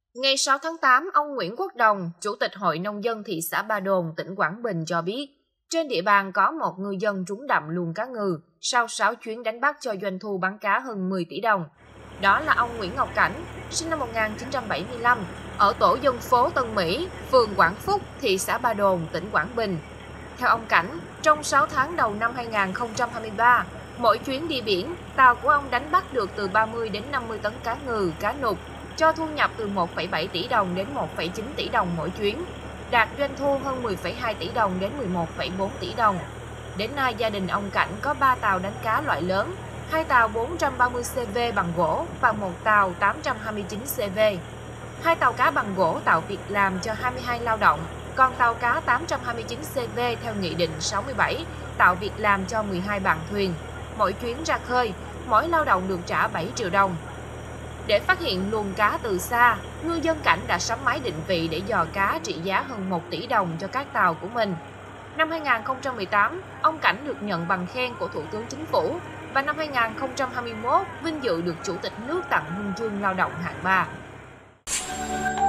Ngày 6 tháng 8, ông Nguyễn Quốc Đồng, Chủ tịch Hội Nông dân thị xã Ba Đồn, tỉnh Quảng Bình cho biết, trên địa bàn có một ngư dân trúng đậm luồng cá ngừ sau 6 chuyến đánh bắt cho doanh thu bán cá hơn 10 tỷ đồng. Đó là ông Nguyễn Ngọc Cảnh, sinh năm 1975, ở tổ dân phố Tân Mỹ, phường Quảng Phúc, thị xã Ba Đồn, tỉnh Quảng Bình. Theo ông Cảnh, trong 6 tháng đầu năm 2023, mỗi chuyến đi biển, tàu của ông đánh bắt được từ 30 đến 50 tấn cá ngừ, cá nục, cho thu nhập từ 1,7 tỷ đồng đến 1,9 tỷ đồng mỗi chuyến, đạt doanh thu hơn 10,2 tỷ đồng đến 11,4 tỷ đồng. Đến nay, gia đình ông Cảnh có 3 tàu đánh cá loại lớn, 2 tàu 430 CV bằng gỗ và 1 tàu 829 CV. 2 tàu cá bằng gỗ tạo việc làm cho 22 lao động, còn tàu cá 829 CV theo Nghị định 67 tạo việc làm cho 12 bạn thuyền. Mỗi chuyến ra khơi, mỗi lao động được trả 7 triệu đồng. Để phát hiện luồng cá từ xa, ngư dân Cảnh đã sắm máy định vị để dò cá trị giá hơn 1 tỷ đồng cho các tàu của mình. Năm 2018, ông Cảnh được nhận bằng khen của Thủ tướng Chính phủ và năm 2021 vinh dự được Chủ tịch nước tặng huân chương lao động hạng 3.